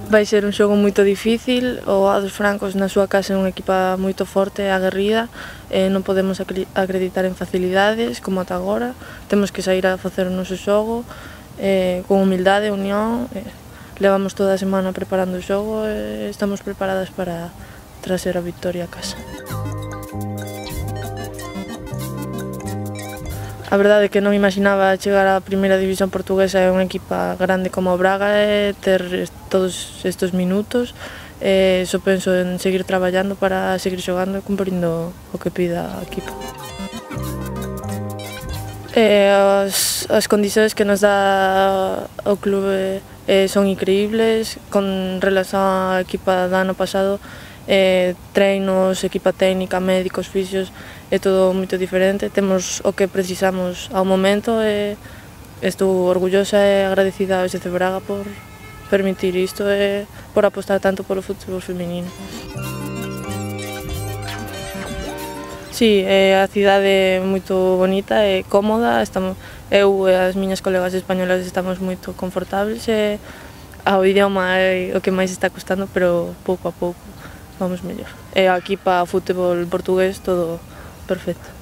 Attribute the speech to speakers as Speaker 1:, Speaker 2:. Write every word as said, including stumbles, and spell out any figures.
Speaker 1: Vai ser un xogo moito difícil, o A dos Francos na súa casa é unha equipa moito forte e aguerrida, e non podemos acreditar en facilidades como ata agora, temos que sair a facer o noso xogo eh, con humildade e unión, eh, levamos toda a semana preparando o xogo e estamos preparadas para traer a victoria a casa. A verdade é que non imaginaba chegar á primeira división portuguesa e unha equipa grande como o Braga e ter todos estes minutos. E só penso en seguir traballando para seguir xogando e cumprindo o que pida a equipa. E as, as condicións que nos dá o clube eh, son increíbles, con relación á equipa do ano pasado, eh, treinos, equipa técnica, médicos, fisios, é todo moito diferente, temos o que precisamos ao momento e estou orgullosa e agradecida ao S C Braga por permitir isto e por apostar tanto polo fútbol feminino. Si, é a cidade moito bonita e cómoda, estamos, eu e as miñas colegas españolas estamos moito confortables e ao idioma é o que máis está custando, pero pouco a pouco vamos mellor. E aquí para o fútbol portugués todo perfecto.